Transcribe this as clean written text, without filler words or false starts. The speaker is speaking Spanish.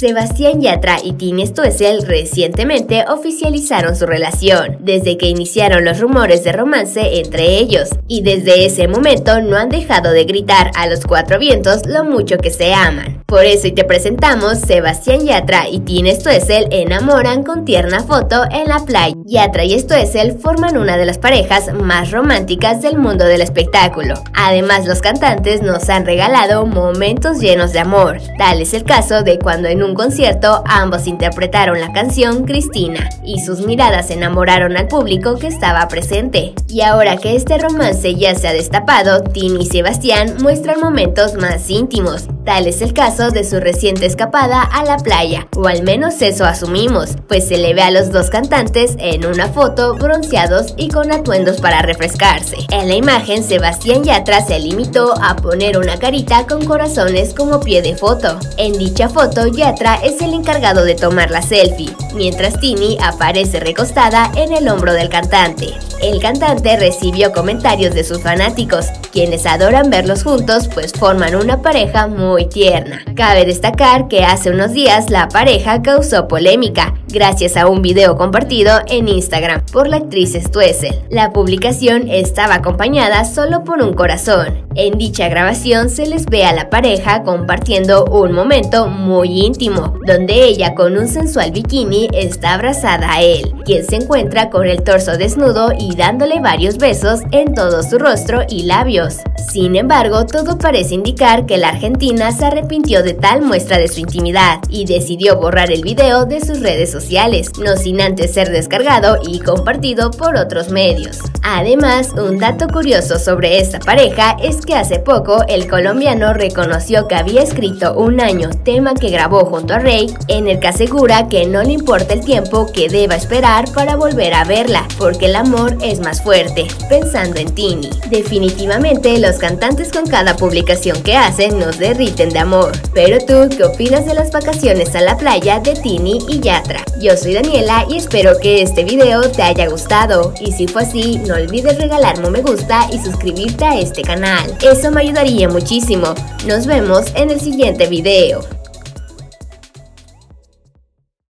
Sebastián Yatra y Tini Stoessel recientemente oficializaron su relación, desde que iniciaron los rumores de romance entre ellos, y desde ese momento no han dejado de gritar a los cuatro vientos lo mucho que se aman. Por eso hoy te presentamos Sebastián Yatra y Tini Stoessel enamoran con tierna foto en la playa. Yatra y Stoessel forman una de las parejas más románticas del mundo del espectáculo. Además, los cantantes nos han regalado momentos llenos de amor. Tal es el caso de cuando en un concierto ambos interpretaron la canción Cristina y sus miradas enamoraron al público que estaba presente. Y ahora que este romance ya se ha destapado, Tini y Sebastián muestran momentos más íntimos. Tal es el caso de su reciente escapada a la playa, o al menos eso asumimos, pues se le ve a los dos cantantes en una foto bronceados y con atuendos para refrescarse. En la imagen, Sebastián Yatra se limitó a poner una carita con corazones como pie de foto. En dicha foto, Yatra es el encargado de tomar la selfie, mientras Tini aparece recostada en el hombro del cantante. El cantante recibió comentarios de sus fanáticos, quienes adoran verlos juntos pues forman una pareja muy tierna. Cabe destacar que hace unos días la pareja causó polémica, gracias a un video compartido en Instagram por la actriz Stoessel. La publicación estaba acompañada solo por un corazón. En dicha grabación se les ve a la pareja compartiendo un momento muy íntimo, donde ella con un sensual bikini está abrazada a él, quien se encuentra con el torso desnudo y dándole varios besos en todo su rostro y labios. Sin embargo, todo parece indicar que la argentina se arrepintió de tal muestra de su intimidad y decidió borrar el video de sus redes sociales, no sin antes ser descargado y compartido por otros medios. Además, un dato curioso sobre esta pareja es que hace poco el colombiano reconoció que había escrito un año tema que grabó junto a Rey, en el que asegura que no le importa el tiempo que deba esperar para volver a verla, porque el amor es más fuerte, pensando en Tini. Definitivamente los cantantes con cada publicación que hacen nos derriten de amor. Pero tú, ¿qué opinas de las vacaciones a la playa de Tini y Yatra? Yo soy Daniela y espero que este video te haya gustado, y si fue así, no olvides regalarme un me gusta y suscribirte a este canal. Eso me ayudaría muchísimo. Nos vemos en el siguiente video.